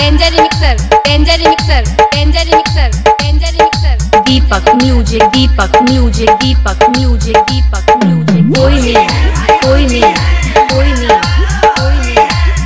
दीपक music Deepak music Deepak music Deepak music कोई नहीं कोई नहीं कोई नहीं कोई नहीं।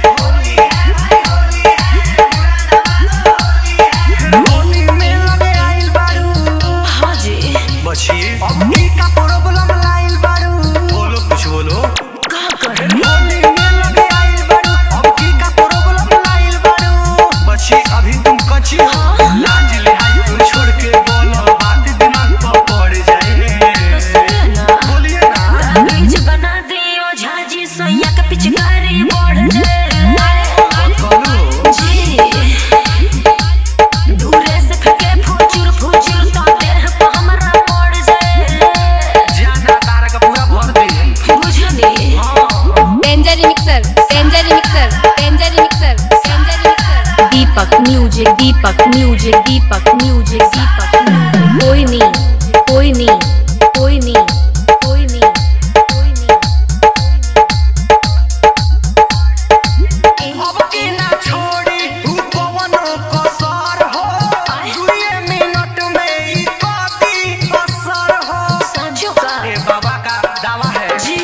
होली में लगे आइल बारू हाँ जी बचिए अम्मी का प्रॉब्लम लाइल बारू बोलो कुछ बोलो का करे होली में लगे आइल बारू अम्मी का प्रॉब्लम लाइल बारू बच्ची अभी तुम कच्ची हो लाज लिहाज तुम छोड़ के बोलो बात दिमाग पर पड़ जाए बोलिए ना बीज बना दियो झाजी सोया का पिचकारी बढ़ जाए Deepak music Deepak music Deepak music Deepak कोई नहीं कोई नहीं कोई नहीं कोई नहीं कोई नहीं। अब के ना छोड़ी पवन को सर हो 2 मिनट में ही काटी असर हो सांझों का ए बाबा का दावा है जी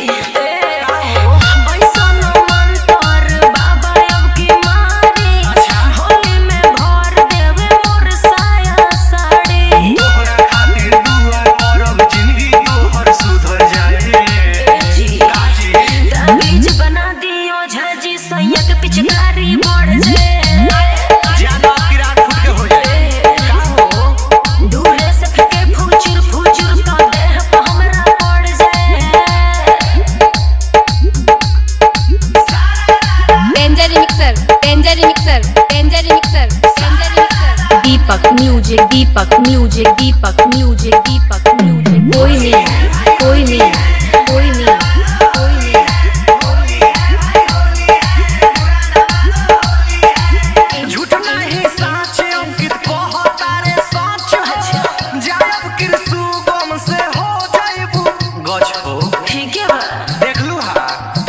ऐसा न मन पर बाबा अब की मारी होली में भर देवे मोर साया साड़ी तोहरा खातिर दुआ करब जिंदगी तोहर सुधर जाए जी काजी बीज बना दियो झाजी सोया का पिचकारी बढ़ जाए ज्यादा की रात फुट के हो जाए का हो दूरे से फेंके फुचुर फुचुर का देह पे हमरा पड़ जाए Deepak music Deepak music Deepak music Deepak music कोई नहीं कोई नहीं कोई नहीं कोई नहीं। झूठ नहीं सच अंकित कहता रे सच हो जायब कृषु गम से हो जाइबू गछ हो ठीक है बा देख लू हा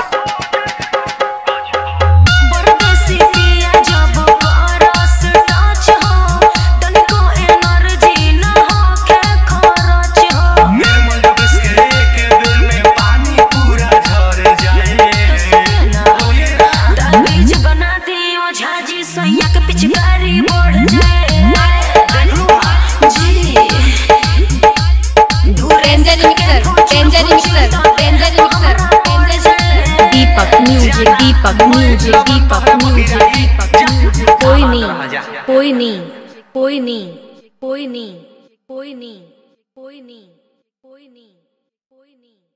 परदेसी पिया जब करस टच हो तनिको एनर्जी न हो के खरच हो निर्मल बस के दिल में पानी पूरा झर जाए बोलिए ना बीज बना दियो झाजी सोया के पिचकारी बढ़ जाए देख लू हा जी Deepak music Deepak music Deepak music Deepak music कोई नहीं कोई नहीं कोई नहीं कोई नहीं कोई नहीं कोई नहीं कोई नहीं कोई नहीं।